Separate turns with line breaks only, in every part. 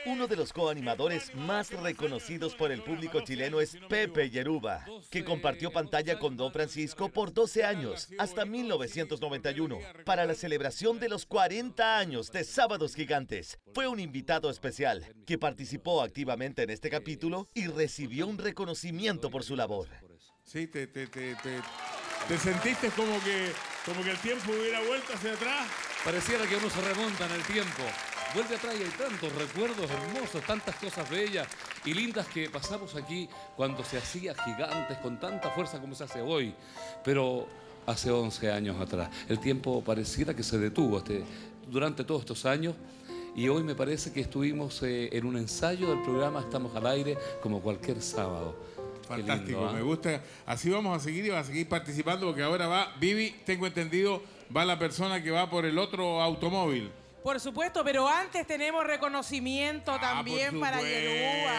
Uno de los coanimadores más reconocidos por el público chileno es Pepe Yeruba, que compartió pantalla con Don Francisco por 12 años, hasta 1991, para la celebración de los 40 años de Sábados Gigantes. Fue un invitado especial, que participó activamente en este capítulo y recibió un reconocimiento por su labor.
Sí, te sentiste como que el tiempo hubiera vuelto hacia atrás.
Pareciera que uno se remonta en el tiempo. Vuelve atrás y hay tantos recuerdos hermosos, tantas cosas bellas y lindas que pasamos aquí cuando se hacía Gigantes con tanta fuerza como se hace hoy. Pero hace 11 años atrás. El tiempo pareciera que se detuvo durante todos estos años. Y hoy me parece que estuvimos en un ensayo del programa Estamos al Aire como cualquier sábado.
Fantástico,
Lindo, ¿eh?
Me gusta. Así vamos a seguir y vamos a seguir participando porque ahora va, Vivi, tengo entendido, va la persona que va por el otro automóvil.
Por supuesto, pero antes tenemos reconocimiento también para Yeruba.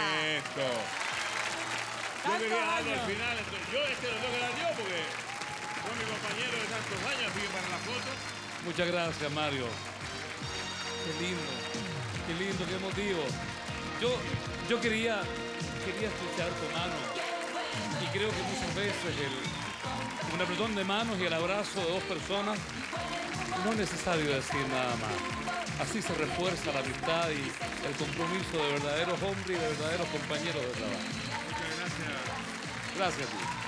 Yo quería darlo al final, entonces yo lo tengo que dar yo porque fue mi compañero de tantos años, así que para la foto.
Muchas gracias, Mario. Qué lindo, qué emotivo. Yo quería estrechar tu mano y creo que muchas veces un apretón de manos y el abrazo de dos personas no es necesario decir nada más. Así se refuerza la amistad y el compromiso de verdaderos hombres y de verdaderos compañeros de trabajo.
Muchas gracias.
Gracias a ti.